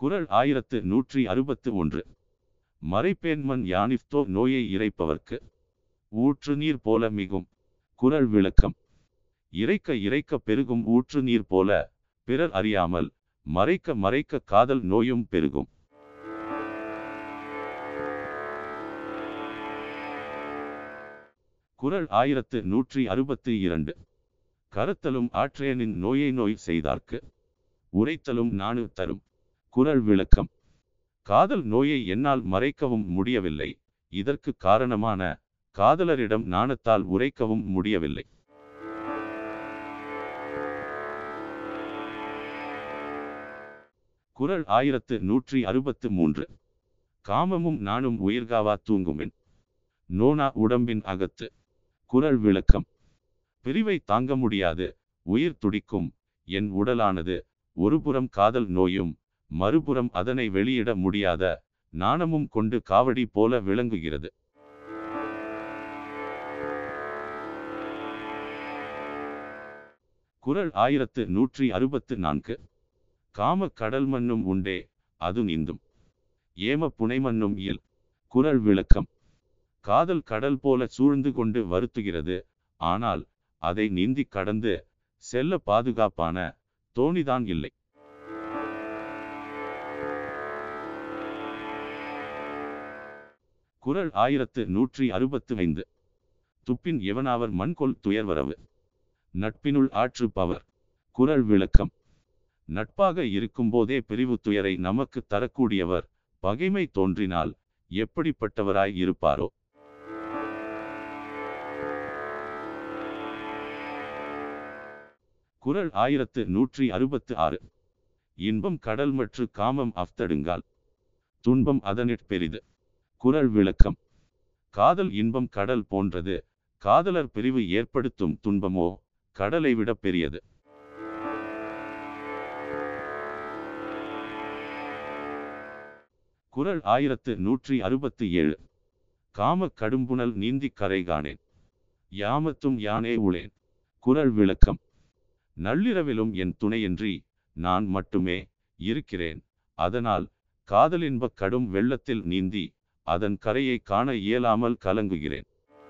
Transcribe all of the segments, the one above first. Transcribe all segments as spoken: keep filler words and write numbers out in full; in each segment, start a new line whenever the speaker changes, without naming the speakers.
குறள் ஆயிரத்து நூற்றி அறுபத்து ஒன்று. மறைப்பேன்மன் யானிஃப்தோ நோயை இறைப்பவர்க்கு ஊற்று நீர் போல மிகும். குறள் விளக்கம். இறைக்க இறைக்க பெருகும் ஊற்று நீர் போல பிறர் அறியாமல் மறைக்க மறைக்க காதல் நோயும் பெருகும். குறள் ஆயிரத்து நூற்றி அறுபத்து இரண்டு. கரத்தலும் ஆற்றேனின் நோயை நோய் செய்தார்க்கு உரைத்தலும் நாணு தரும். குறள் விளக்கம். காதல் நோயை என்னால் மறைக்கவும் முடியவில்லை, இதற்கு காரணமான காதலரிடம் நாணத்தால் உரைக்கவும் முடியவில்லை. குறள் ஆயிரத்து நூற்றி அறுபத்து மூன்று. காமமும் நானும் உயிர்காவா தூங்குமென் நோனா உடம்பின் அகத்து. குறள் விளக்கம். பிரிவை தாங்க முடியாது உயிர் துடிக்கும் என் உடலானது ஒருபுறம் காதல் நோயும் மறுபுறம் அதனை வெளியிட முடியாத நாணமும் கொண்டு காவடி போல விளங்குகிறது. குறள் ஆயிரத்து நூற்றி அறுபத்து நான்கு. காம கடல் மண்ணும் உண்டே அது நீந்தும் ஏம புனைமண்ணும் இயல். குறள் விளக்கம். காதல் கடல் போல சூழ்ந்து கொண்டு வருத்துகிறது, ஆனால் அதை நீந்தி கடந்து செல்ல பாதுகாப்பான தோணிதான் இல்லை. குறள் ஆயிரத்து நூற்றி அறுபத்து ஐந்து. துப்பின் எவனாவர் மண்கொள் துயர்வரவு நட்பினுள் ஆற்று பவர். குறள் விளக்கம். நட்பாக இருக்கும்போதே பிரிவு துயரை நமக்கு தரக்கூடியவர் பகைமை தோன்றினால் எப்படிப்பட்டவராய் இருப்பாரோ. குறள் ஆயிரத்து நூற்றி அறுபத்து ஆறு. இன்பம் கடல் மற்று காமம் அஃதடுங்கால் துன்பம் அதனிற் பெரிது. குறள் விளக்கம். காதல் இன்பம் கடல் போன்றது, காதலர் பிரிவு ஏற்படுத்தும் துன்பமோ கடலை விட பெரியது. குறள் ஆயிரத்து நூற்றி அறுபத்து ஏழு. காம கடும்புணல் நீந்தி கரை காணேன் யாமத்தும் யானே உளேன். குறள் விளக்கம். நள்ளிரவிலும் என் துணையின்றி நான் மட்டுமே இருக்கிறேன், அதனால் காதலின்ப கடும் வெள்ளத்தில் நீந்தி அதன் கரையை காண இயலாமல் கலங்குகிறேன்.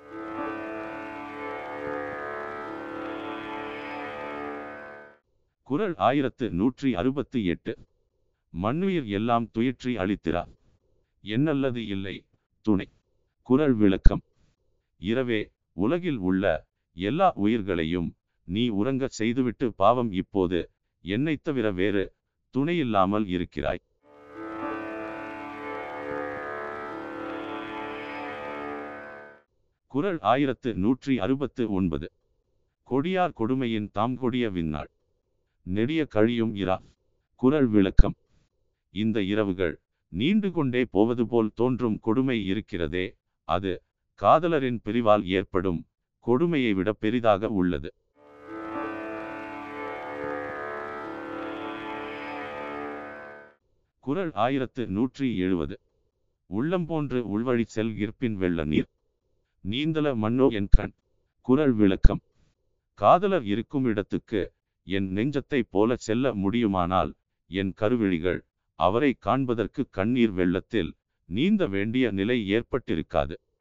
குறள் ஆயிரத்து நூற்றி அறுபத்து எட்டு. மண்ணுயிர் எல்லாம் துயிற்றி அளித்திரா என்னல்லது இல்லை துணை. குறள் விளக்கம். இரவே உலகில் உள்ள எல்லா உயிர்களையும் நீ உறங்க செய்துவிட்டு பாவம் இப்போது என்னைத் தவிர வேறு துணையில்லாமல் இருக்கிறாய். குறள் ஆயிரத்து நூற்றி அறுபத்து ஒன்பது. கொடியார் கொடுமையின் தாம் கொடிய விண்ணாள் நெடிய கழியும் இரா. குறள் விளக்கம். இந்த இரவுகள் நீண்டு கொண்டே போவது போல் தோன்றும் கொடுமை இருக்கிறதே, அது காதலரின் பிரிவால் ஏற்படும் கொடுமையை விட பெரிதாக உள்ளது. குறள் ஆயிரத்து நூற்றி எழுபது. உள்ளம் போன்று உள்வழி செல்கிற்பின் வெள்ள நீர் நீந்தல மன்னோ என் கண். குறள் விளக்கம். காதலர் இருக்கும் இடத்துக்கு என் நெஞ்சத்தை போல செல்ல முடியுமானால் என் கருவிழிகள் அவரை காண்பதற்கு கண்ணீர் வெள்ளத்தில் நீந்த வேண்டிய நிலை ஏற்பட்டிருக்காது.